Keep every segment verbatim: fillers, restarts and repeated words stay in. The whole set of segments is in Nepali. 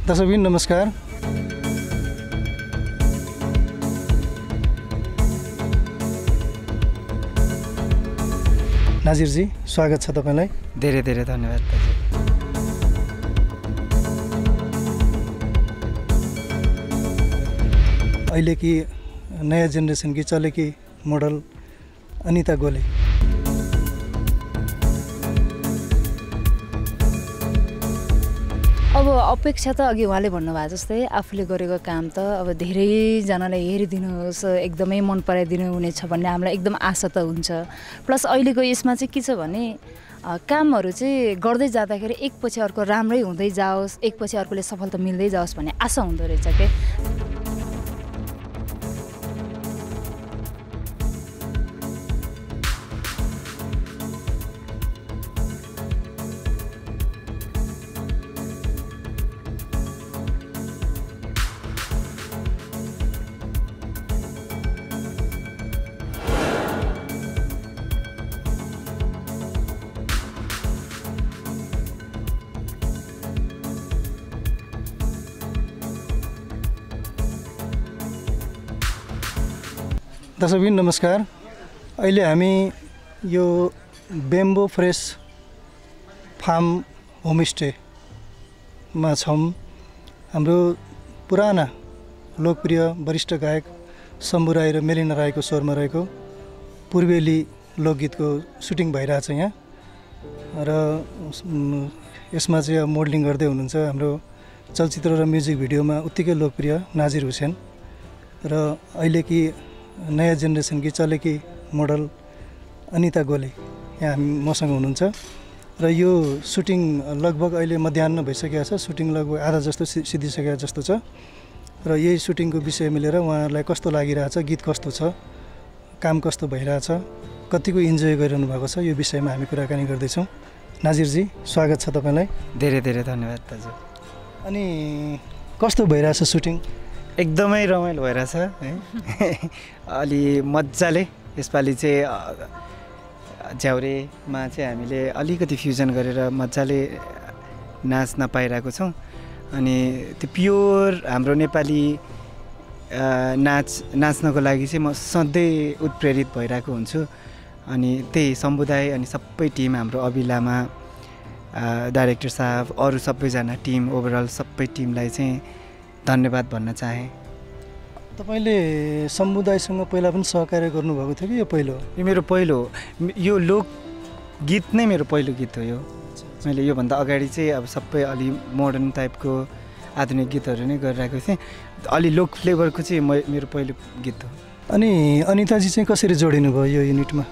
दर्शकबिन नमस्कार। नाजिरजी स्वागत छ तपाईलाई। धेरै धेरै धन्यवाद दाजु। अहिले कि नयाँ जेनेरेसन की चलेकी मोडल अनिता गोले अब अपेक्षा त अघि उहाँले भन्नुभएको जस्तै आफूले गरेको काम त अब धेरैजनालाई हेरिदिनुहोस्, एकदमै मन पराइदिनु हुनेछ भन्ने हामीलाई एकदम आशा त हुन्छ। प्लस अहिलेको यसमा चाहिँ के छ भने कामहरू चाहिँ गर्दै जाँदाखेरि एकपछि अर्को राम्रै हुँदै जाओस्, एकपछि अर्कोले सफलता मिल्दै जाओस् भन्ने आशा हुँदो रहेछ के। दर्शकबिन नमस्कार। अहिले हामी यो बेम्बो फ्रेस फार्म होमस्टेमा छौँ। हाम्रो पुराना लोकप्रिय वरिष्ठ गायक शम्भु राई र मेलिना राईको स्वरमा रहेको पूर्वेली लोकगीतको सुटिङ भइरहेछ यहाँ र यसमा चाहिँ मोडलिङ गर्दै हुनुहुन्छ हाम्रो चलचित्र र म्युजिक भिडियोमा उत्तिकै लोकप्रिय नाजिर हुसेन र अहिले कि नयाँ जेनेरेसन की चलेकी मोडल अनिता गोले यहाँ हामी मसँग हुनुहुन्छ र यो सुटिङ लगभग अहिले मध्याह्न भइसकेको छ। सुटिङ लगभग आधा जस्तो सिद्धिसकेको जस्तो छ र यही सुटिङको विषय मिलेर उहाँहरूलाई कस्तो लागिरहेछ, गीत कस्तो छ, काम कस्तो भइरहेछ, कतिको इन्जोय गरिरहनु भएको छ, यो विषयमा हामी कुराकानी गर्दैछौँ। नाजिरजी स्वागत छ तपाईँलाई। धेरै धेरै धन्यवाद दाजु। अनि कस्तो भइरहेछ सुटिङ? एकदमै रमाइलो भइरहेछ है। अलि मजाले यसपालि चाहिँ झ्याउरेमा चाहिँ हामीले अलिकति फ्युजन गरेर मजाले नाच्न पाइरहेको छौँ। अनि त्यो प्योर हाम्रो नेपाली नाच नाच्नको लागि चाहिँ म सधैँ उत्प्रेरित भइरहेको हुन्छु। अनि त्यही समुदाय अनि सबै टिम हाम्रो अभिलामा डाइरेक्टर साहब अरू सबैजना टिम ओभरअल सबै टिमलाई चाहिँ धन्यवाद भन्न चाहे। तपाईँले समुदायसँग पहिला पनि सहकार्य गर्नुभएको थियो कि यो पहिलो? यो मेरो पहिलो, यो लोक गीत नै मेरो पहिलो गीत हो यो। मैले योभन्दा अगाडि चाहिँ अब सबै अलि मोडर्न टाइपको आधुनिक गीतहरू नै गरिरहेको थिएँ। अलि लोक फ्लेभरको चाहिँ म मेरो पहिलो गीत हो। अनि अनिताजी चाहिँ कसरी जोडिनु भयो यो युनिटमा?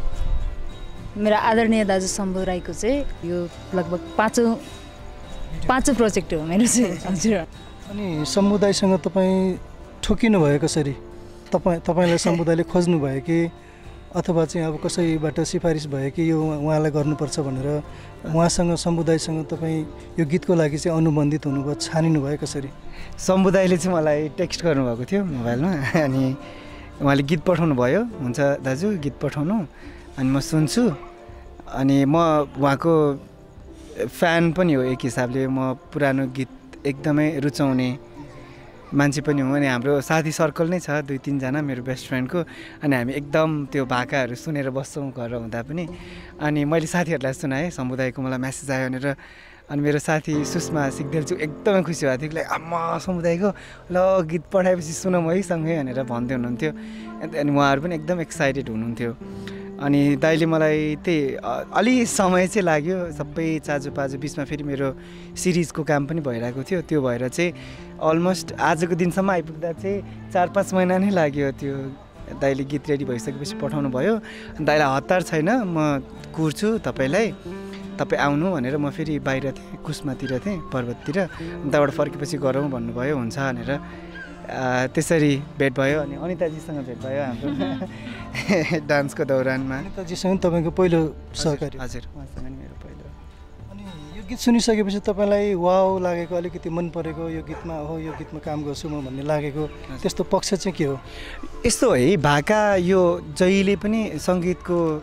मेरो आदरणीय दाजु शम्भु राईको चाहिँ यो लगभग पाँचौँ पाँचौँ प्रोजेक्ट हो मेरो चाहिँ। हजुर। अनि समुदायसँग तपाईँ ठोकिनु भयो कसरी? तपाईँ तपाईँलाई समुदायले खोज्नु भयो कि अथवा चाहिँ अब कसैबाट सिफारिस भयो कि यो उहाँलाई गर्नुपर्छ भनेर उहाँसँग समुदायसँग तपाईँ यो गीतको लागि चाहिँ अनुबन्धित हुनुभयो, छानिनु भयो कसरी? समुदायले चाहिँ मलाई टेक्स्ट गर्नुभएको थियो मोबाइलमा अनि उहाँले गीत पठाउनु भयो, हुन्छ दाजु गीत पठाउनु, अनि म सुन्छु। अनि म उहाँको फ्यान पनि हो एक हिसाबले, म पुरानो गीत एकदमै रुचाउने मान्छे पनि हो। अनि हाम्रो साथी सर्कल नै छ दुई तिनजना मेरो बेस्ट फ्रेन्डको, अनि हामी एकदम त्यो भाकाहरू सुनेर बस्छौँ घर हुँदा पनि। अनि मैले साथीहरूलाई सुनाएँ, समुदायको मलाई मेसेज आयो भनेर। अनि मेरो साथी सुषमा सिग्देल चाहिँ एकदमै खुसी भएको थियो कि आम्मा समुदायको ल गीत पठाएपछि सुनौँ है सँगै भनेर भन्दै हुनुहुन्थ्यो। अनि उहाँहरू पनि एकदम एक्साइटेड हुनुहुन्थ्यो। अनि दाइले मलाई त्यही अलि समय चाहिँ लाग्यो, सबै चाजोपाजो बिचमा फेरि मेरो सिरिजको काम पनि भइरहेको थियो। त्यो भएर चाहिँ अलमोस्ट आजको दिनसम्म आइपुग्दा चाहिँ चार पाँच महिना नै लाग्यो। त्यो दाइले गीत रेडी भइसकेपछि पठाउनु भयो। दाइलाई हतार छैन, म कुर्छु तपाईँलाई, तपाईँ आउनु भनेर म फेरि बाहिर थिएँ, कुस्मातिर थिएँ, पर्वततिर। त्यहाँबाट फर्केपछि गरौँ भन्नुभयो, हुन्छ भनेर त्यसरी भेट भयो। अनि अनिताजीसँग भेट भयो हाम्रो डान्सको दौरानमा। अनिताजीसँग तपाईँको पहिलो सहकारी? हजुर, उहाँसँग नि मेरो पहिलो। अनि यो गीत सुनिसकेपछि तपाईँलाई वाउ लागेको, अलिकति मन परेको, यो गीतमा हो यो गीतमा काम गर्छु म भन्ने लागेको त्यस्तो पक्ष चाहिँ के हो? यस्तो है, भाका यो जहिले पनि सङ्गीतको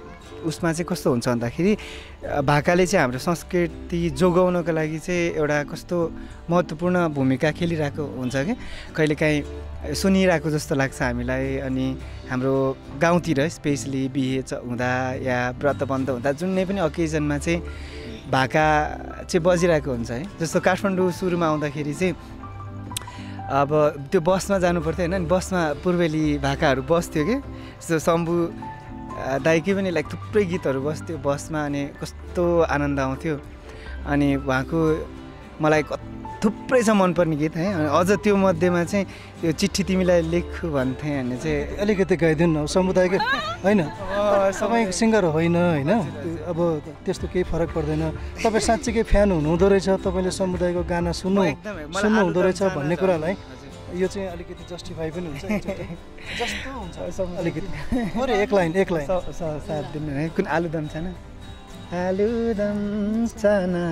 उसमा चाहिँ कस्तो हुन्छ भन्दाखेरि भाकाले चाहिँ हाम्रो संस्कृति जोगाउनको लागि चाहिँ एउटा कस्तो महत्त्वपूर्ण भूमिका खेलिरहेको हुन्छ कि कहिलेकाहीँ सुनिरहेको जस्तो लाग्छ हामीलाई। अनि हाम्रो गाउँतिर स्पेसली बिहे हुँदा या व्रतबन्ध हुँदा जुनै पनि अकेजनमा चाहिँ भाका चाहिँ बजिरहेको हुन्छ है। जस्तो काठमाडौँ सुरुमा आउँदाखेरि चाहिँ अब त्यो बसमा जानु पर्थ्यो होइन, बसमा पूर्वेली भाकाहरू बस्थ्यो कि, जस्तो शम्भु दाइकै पनि लाइक थुप्रै गीतहरू बस्थ्यो बसमा, अनि कस्तो आनन्द आउँथ्यो। अनि उहाँको मलाई थुप्रै छ मनपर्ने गीत है। अनि अझ त्यो मध्येमा चाहिँ त्यो चिठी तिमीलाई लेख्छु भन्थे भने चाहिँ अलिकति गाइदिनु न समुदायको होइन, तपाईँ सिङ्गर होइन होइन, अब त्यस्तो केही फरक पर्दैन। तपाईँ साँच्चीकै फ्यान हुनुहुँदो रहेछ, तपाईँले समुदायको गाना सुन्नु सुन्नुहुँदो रहेछ भन्ने कुरालाई यो चाहिँ अलिकति जस्टिफाई पनि हुन्छ जस्तो हुन्छ अलिकति। अरे एक लाइन एक लाइन साथ दिनु है। कुन आलुदम छैन, आलुदम चाना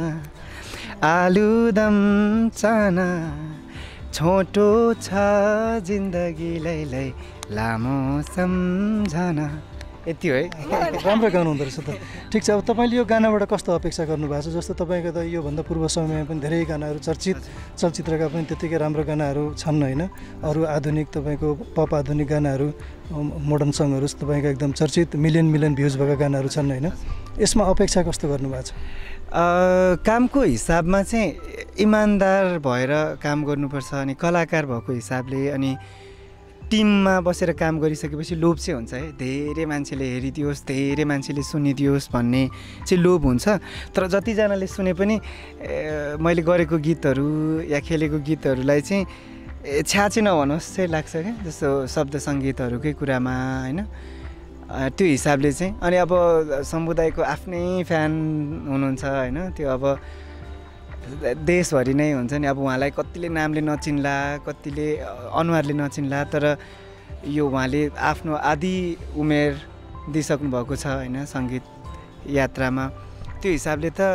आलुदम चाना छोटो छ जिन्दगीलाई लामो सम्झना, यति हो है। राम्रो गाउनुहुँदो रहेछ त। ठिक छ, अब तपाईँले यो गानाबाट कस्तो अपेक्षा गर्नुभएको छ? जस्तो तपाईँको त योभन्दा पूर्व समयमा पनि धेरै गानाहरू चर्चित चलचित्रका पनि त्यत्तिकै राम्रो गानाहरू छन् होइन, अरू आधुनिक तपाईँको पप आधुनिक गानाहरू मोडर्न सङहरू तपाईँको एकदम चर्चित मिलियन मिलियन भ्युज भएका गानाहरू छन् होइन, यसमा अपेक्षा कस्तो गर्नुभएको छ? कामको हिसाबमा चाहिँ इमान्दार भएर काम गर्नुपर्छ, अनि कलाकार भएको हिसाबले अनि टिममा बसेर काम गरिसकेपछि लोभ चाहिँ हुन्छ है, धेरै मान्छेले हेरिदियोस् धेरै मान्छेले सुनिदियोस् भन्ने चाहिँ लोभ हुन्छ। तर जतिजनाले सुने पनि मैले गरेको गीतहरू या खेलेको गीतहरूलाई चाहिँ छ्या चाहिँ नभनोस् चाहिँ लाग्छ क्या, जस्तो शब्द सङ्गीतहरूकै कुरामा होइन, त्यो हिसाबले चाहिँ। अनि अब समुदायको आफ्नै फ्यान हुनुहुन्छ होइन, त्यो अब देशभरि नै हुन्छ नि। अब उहाँलाई कतिले नामले नचिन्ला, कतिले अनुहारले नचिन्ला, तर यो उहाँले आफ्नो आधी उमेर दिइसक्नु भएको छ होइन सङ्गीत यात्रामा। त्यो हिसाबले त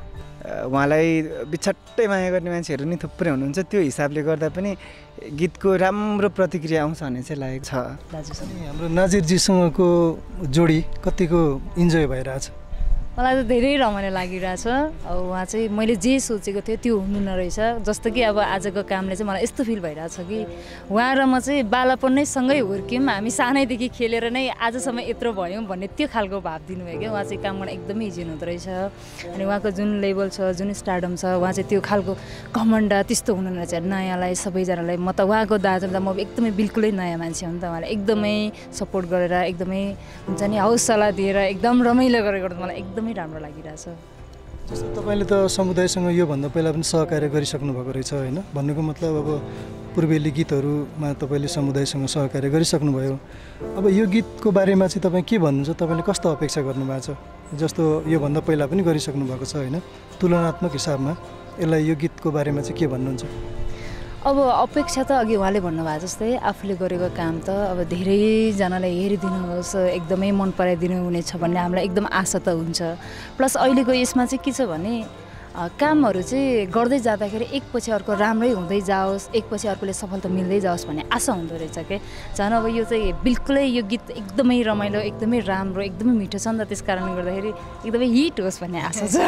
उहाँलाई बिछट्टै माया गर्ने मान्छेहरू नि थुप्रै हुनुहुन्छ, त्यो हिसाबले गर्दा पनि गीतको राम्रो प्रतिक्रिया आउँछ भन्ने चाहिँ लागेको छ। हाम्रो नाजिरजीसँगको जोडी कतिको इन्जोय भइरहेछ? मलाई त धेरै रमाइलो लागिरहेछ। अब उहाँ चाहिँ मैले जे सोचेको थिएँ त्यो हुनु नरहेछ। जस्तो कि अब आजको कामले चाहिँ मलाई यस्तो फिल भइरहेछ कि उहाँ र म चाहिँ बालापन नै सँगै हुर्क्यौँ, हामी सानैदेखि खेलेर नै आजसम्म यत्रो भयौँ भन्ने त्यो खालको भाव दिनुभयो क्या। उहाँ चाहिँ काम गर्न एकदमै इजी हुँदो रहेछ। अनि उहाँको जुन लेभल छ, जुन स्टार्डम छ, उहाँ चाहिँ त्यो खालको घमण्ड त्यस्तो हुनु रहेछ। नयाँलाई सबैजनालाई, म त उहाँको दाजु त म एकदमै बिल्कुलै नयाँ मान्छे हो नि त, उहाँलाई एकदमै सपोर्ट गरेर एकदमै हुन्छ नि हौसला दिएर एकदम रमाइलो गरेको मलाई एकदम राम्रो लागिरहेछ। जस्तो तपाईँले त समुदायसँग योभन्दा पहिला पनि सहकार्य गरिसक्नु भएको रहेछ होइन, भन्नुको मतलब अब पूर्वेली गीतहरूमा तपाईँले समुदायसँग सहकार्य गरिसक्नुभयो। अब यो गीतको बारेमा चाहिँ तपाईँ के भन्नुहुन्छ, तपाईँले कस्तो अपेक्षा गर्नुभएको छ? जस्तो योभन्दा पहिला पनि गरिसक्नु भएको छ होइन, तुलनात्मक हिसाबमा यसलाई यो गीतको बारेमा चाहिँ के भन्नुहुन्छ? अब अपेक्षा त अघि उहाँले भन्नुभएको जस्तै आफूले गरेको काम त अब धेरैजनाले हेरिदिनुहोस्, एकदमै मन पराइदिनु हुनेछ भन्ने हामीलाई एकदम आशा त हुन्छ। प्लस अहिलेको यसमा चाहिँ के छ भने कामहरू चाहिँ गर्दै जाँदाखेरि एकपछि अर्को राम्रै हुँदै जाओस्, एकपछि अर्कोले सफलता मिल्दै जाओस् भन्ने आशा हुँदो रहेछ क्या। झन् अब यो चाहिँ बिल्कुलै यो गीत एकदमै रमाइलो, एकदमै राम्रो, एकदमै मिठो छ नि त, त्यस कारणले गर्दाखेरि एकदमै हिट होस् भन्ने आशा छ।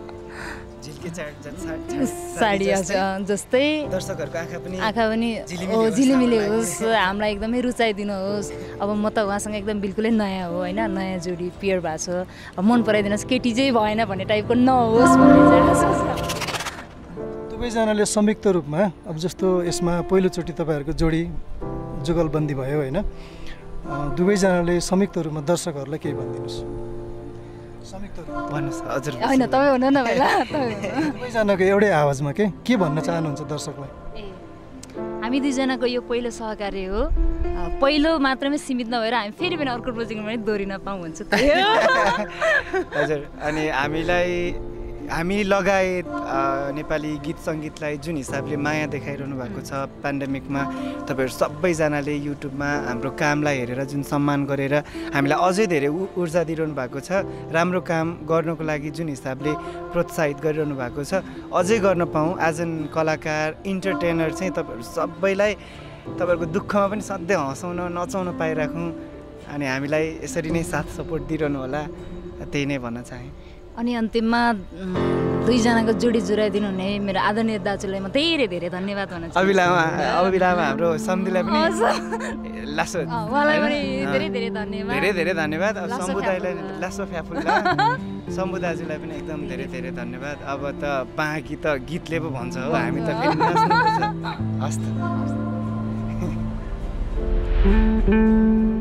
साडी जस्तै दर्शकहरूको आँखा पनि आँखा पनि झिलिमिली होस्, हामीलाई एकदमै रुचाइदिनुहोस्। अब म त उहाँसँग एकदम बिल्कुलै नयाँ हो होइन, नयाँ जोडी पियर भएको छ, अब मन पराइदिनुहोस्, केटी चाहिँ भएन भन्ने टाइपको नहोस् भन्ने चाहिँ। दुवैजनाले संयुक्त रूपमा अब जस्तो यसमा पहिलोचोटि तपाईँहरूको जोडी जुगलबन्दी भयो होइन, दुवैजनाले संयुक्त रूपमा दर्शकहरूलाई केही भनिदिनुहोस्। हजुर होइन तपाईँ भन्नु न पहिला, दुवैजनाको एउटै आवाजमा के के भन्न चाहनुहुन्छ दर्शकलाई? हामी दुईजनाको यो पहिलो सहकार्य हो, पहिलो मात्रमै सीमित नभएर हामी फेरि पनि अर्को प्रोजेक्टमा पनि दोहोरिन पाऊँ भन्छु। हजुर, अनि हामीलाई हामी लगायत नेपाली गीत सङ्गीतलाई जुन हिसाबले माया देखाइरहनु भएको छ पेन्डेमिकमा, तपाईँहरू सबैजनाले युट्युबमा हाम्रो कामलाई हेरेर जुन सम्मान गरेर हामीलाई अझै धेरै ऊर्जा दिइरहनु भएको छ, राम्रो काम गर्नको लागि जुन हिसाबले प्रोत्साहित गरिरहनु भएको छ, अझै गर्न पाऊँ। एज एन कलाकार इन्टरटेनर चाहिँ तपाईँहरू सबैलाई तपाईँहरूको दुःखमा पनि सधैँ हँसाउन नचाउन पाइराखौँ, अनि हामीलाई यसरी नै साथ सपोर्ट दिइरहनु होला, त्यही नै भन्न चाहेँ। अनि अन्तिममा दुईजनाको जोडी जुराइदिनु हुने मेरो आदरणीय दाजुलाई म धेरै धेरै धन्यवाद भन्न चाहन्छु। अभिलामा अभिलामा हाम्रो सम्धिलाई पनि लासो उहाँलाई पनि धेरै धेरै धन्यवाद, धेरै धेरै धन्यवाद। सम्बुदाईलाई लासो फ्याफुल्ला शम्भु दाजुलाई पनि एकदम धेरै धेरै धन्यवाद। अब त बाँकी त गीतले पो भन्छ हो, हामी त फेरि नाच्नुपर्छ। हस् त।